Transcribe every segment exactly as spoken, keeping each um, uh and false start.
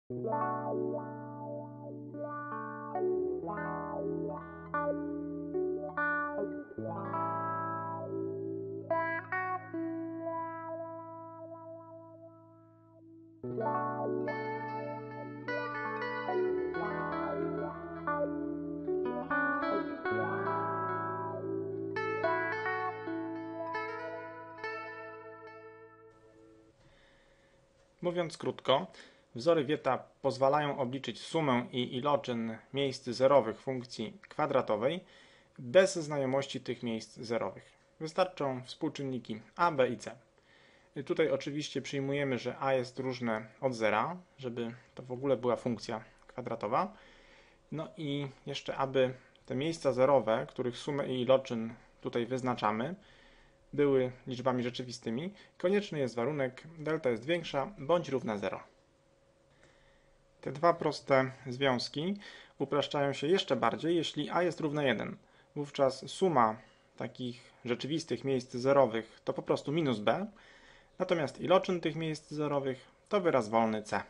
Mówiąc krótko, wzory Wieta pozwalają obliczyć sumę i iloczyn miejsc zerowych funkcji kwadratowej bez znajomości tych miejsc zerowych. Wystarczą współczynniki a, b i c. I tutaj oczywiście przyjmujemy, że a jest różne od zera, żeby to w ogóle była funkcja kwadratowa. No i jeszcze, aby te miejsca zerowe, których sumę i iloczyn tutaj wyznaczamy, były liczbami rzeczywistymi, konieczny jest warunek delta jest większa bądź równa zero. Te dwa proste związki upraszczają się jeszcze bardziej, jeśli a jest równe jeden. Wówczas suma takich rzeczywistych miejsc zerowych to po prostu minus b, natomiast iloczyn tych miejsc zerowych to wyraz wolny c.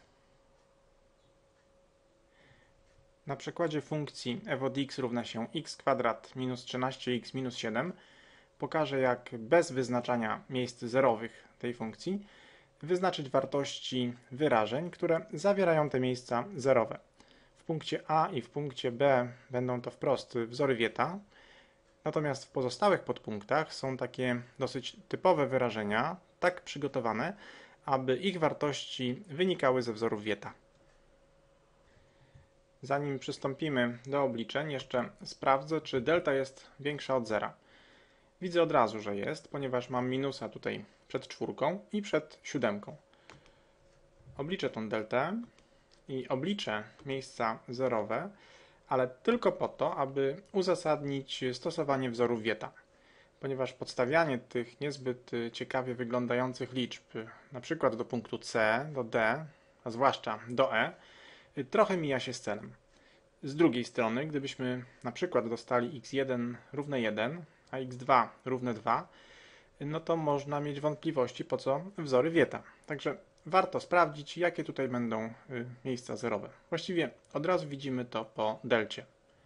Na przykładzie funkcji f od x równa się x kwadrat minus trzynaście x minus siedem pokażę, jak bez wyznaczania miejsc zerowych tej funkcji wyznaczyć wartości wyrażeń, które zawierają te miejsca zerowe. W punkcie a i w punkcie b będą to wprost wzory Wieta, natomiast w pozostałych podpunktach są takie dosyć typowe wyrażenia, tak przygotowane, aby ich wartości wynikały ze wzorów Wieta. Zanim przystąpimy do obliczeń, jeszcze sprawdzę, czy delta jest większa od zera. Widzę od razu, że jest, ponieważ mam minusa tutaj przed czwórką i przed siódemką. Obliczę tą deltę i obliczę miejsca zerowe, ale tylko po to, aby uzasadnić stosowanie wzorów Wieta. Ponieważ podstawianie tych niezbyt ciekawie wyglądających liczb, na przykład do punktu c, do d, a zwłaszcza do e, trochę mija się z celem. Z drugiej strony, gdybyśmy na przykład dostali x jeden równe jeden, a x dwa równe dwa, no to można mieć wątpliwości, po co wzory Wieta. Także warto sprawdzić, jakie tutaj będą miejsca zerowe. Właściwie od razu widzimy to po delcie.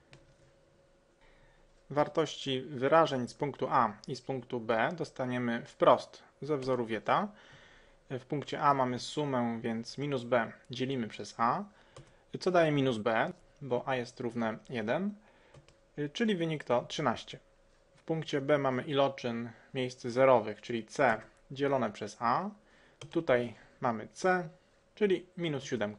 Wartości wyrażeń z punktu a i z punktu b dostaniemy wprost ze wzoru Wieta. W punkcie a mamy sumę, więc minus b dzielimy przez a, co daje minus b, bo a jest równe jeden, czyli wynik to trzynaście. W punkcie b mamy iloczyn miejsc zerowych, czyli c dzielone przez a. Tutaj mamy c, czyli minus siedem.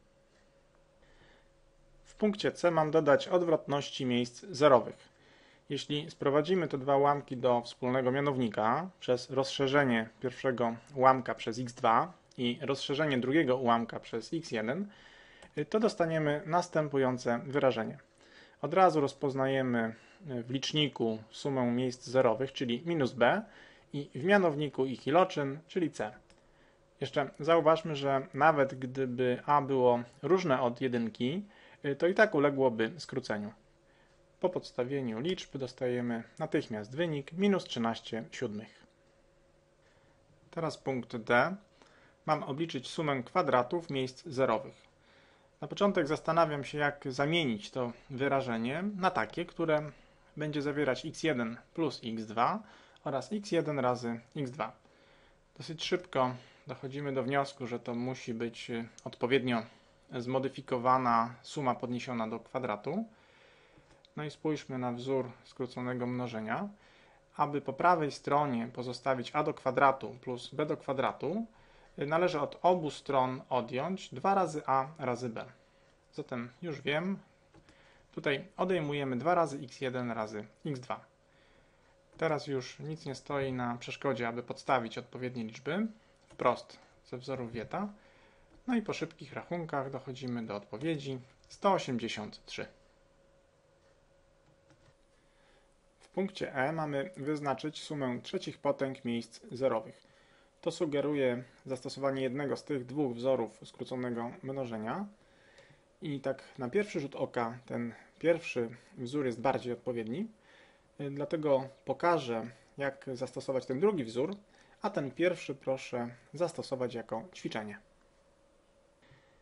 W punkcie c mam dodać odwrotności miejsc zerowych. Jeśli sprowadzimy te dwa ułamki do wspólnego mianownika przez rozszerzenie pierwszego ułamka przez x dwa i rozszerzenie drugiego ułamka przez x jeden, to dostaniemy następujące wyrażenie. Od razu rozpoznajemy w liczniku sumę miejsc zerowych, czyli minus b, i w mianowniku ich iloczyn, czyli c. Jeszcze zauważmy, że nawet gdyby a było różne od jedynki, to i tak uległoby skróceniu. Po podstawieniu liczb dostajemy natychmiast wynik minus trzynaście siódmych. Teraz punkt d. Mam obliczyć sumę kwadratów miejsc zerowych. Na początek zastanawiam się, jak zamienić to wyrażenie na takie, które będzie zawierać x jeden plus x dwa oraz x jeden razy x dwa. Dosyć szybko dochodzimy do wniosku, że to musi być odpowiednio zmodyfikowana suma podniesiona do kwadratu. No i spójrzmy na wzór skróconego mnożenia. Aby po prawej stronie pozostawić a do kwadratu plus b do kwadratu, należy od obu stron odjąć dwa razy a razy b. Zatem już wiem, tutaj odejmujemy dwa razy x jeden razy x dwa. Teraz już nic nie stoi na przeszkodzie, aby podstawić odpowiednie liczby wprost ze wzorów Wieta. No i po szybkich rachunkach dochodzimy do odpowiedzi sto osiemdziesiąt trzy. W punkcie e mamy wyznaczyć sumę trzecich potęg miejsc zerowych. To sugeruje zastosowanie jednego z tych dwóch wzorów skróconego mnożenia. I tak na pierwszy rzut oka ten pierwszy wzór jest bardziej odpowiedni. Dlatego pokażę, jak zastosować ten drugi wzór, a ten pierwszy proszę zastosować jako ćwiczenie.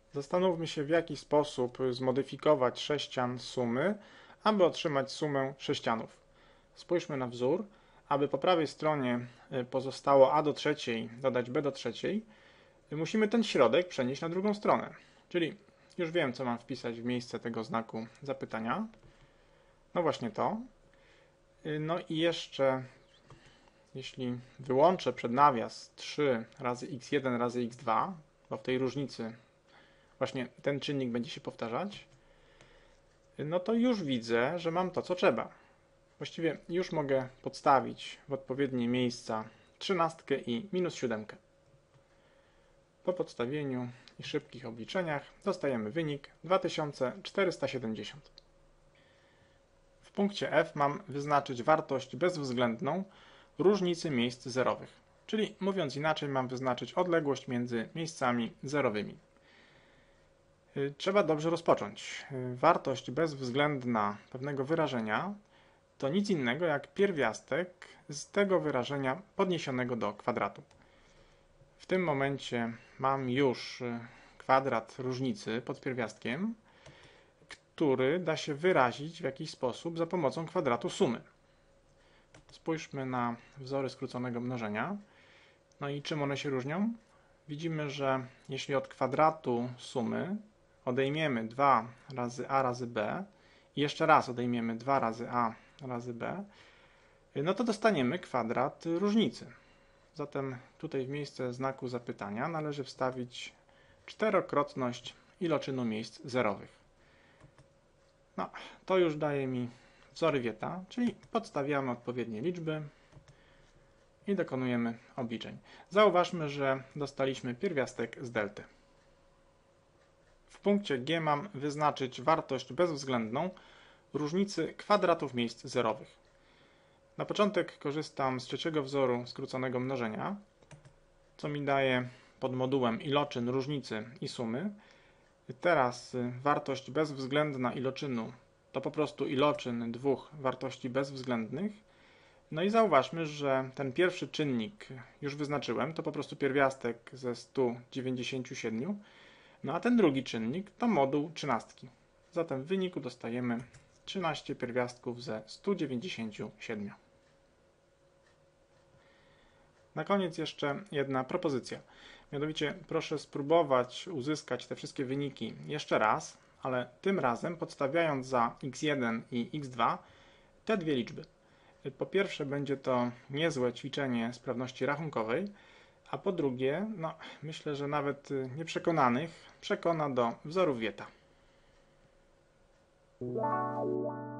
Zastanówmy się, w jaki sposób zmodyfikować sześcian sumy, aby otrzymać sumę sześcianów. Spójrzmy na wzór. Aby po prawej stronie pozostało a do trzeciej dodać b do trzeciej, musimy ten środek przenieść na drugą stronę. Czyli już wiem, co mam wpisać w miejsce tego znaku zapytania. No właśnie to. No i jeszcze, jeśli wyłączę przed nawias trzy razy x jeden razy x dwa, bo w tej różnicy właśnie ten czynnik będzie się powtarzać, no to już widzę, że mam to, co trzeba. Właściwie już mogę podstawić w odpowiednie miejsca trzynastkę i minus siódemkę. Po podstawieniu i szybkich obliczeniach dostajemy wynik dwa tysiące czterysta siedemdziesiąt. W punkcie F mam wyznaczyć wartość bezwzględną różnicy miejsc zerowych, czyli mówiąc inaczej mam wyznaczyć odległość między miejscami zerowymi. Trzeba dobrze rozpocząć. Wartość bezwzględna pewnego wyrażenia to nic innego jak pierwiastek z tego wyrażenia podniesionego do kwadratu. W tym momencie mam już kwadrat różnicy pod pierwiastkiem, który da się wyrazić w jakiś sposób za pomocą kwadratu sumy. Spójrzmy na wzory skróconego mnożenia. No i czym one się różnią? Widzimy, że jeśli od kwadratu sumy odejmiemy dwa razy a razy b i jeszcze raz odejmiemy dwa razy a razy b, no to dostaniemy kwadrat różnicy. Zatem tutaj w miejsce znaku zapytania należy wstawić czterokrotność iloczynu miejsc zerowych. No, to już daje mi wzory Wieta, czyli podstawiamy odpowiednie liczby i dokonujemy obliczeń. Zauważmy, że dostaliśmy pierwiastek z delty. W punkcie G mam wyznaczyć wartość bezwzględną różnicy kwadratów miejsc zerowych. Na początek korzystam z trzeciego wzoru skróconego mnożenia, co mi daje pod modułem iloczyn różnicy i sumy. Teraz wartość bezwzględna iloczynu to po prostu iloczyn dwóch wartości bezwzględnych. No i zauważmy, że ten pierwszy czynnik już wyznaczyłem, to po prostu pierwiastek ze stu dziewięćdziesięciu siedmiu, no a ten drugi czynnik to moduł trzynastki. Zatem w wyniku dostajemy trzynaście pierwiastków ze stu dziewięćdziesięciu siedmiu. Na koniec jeszcze jedna propozycja. Mianowicie proszę spróbować uzyskać te wszystkie wyniki jeszcze raz, ale tym razem podstawiając za x jeden i x dwa te dwie liczby. Po pierwsze będzie to niezłe ćwiczenie sprawności rachunkowej, a po drugie, no, myślę, że nawet nieprzekonanych przekona do wzorów Wieta.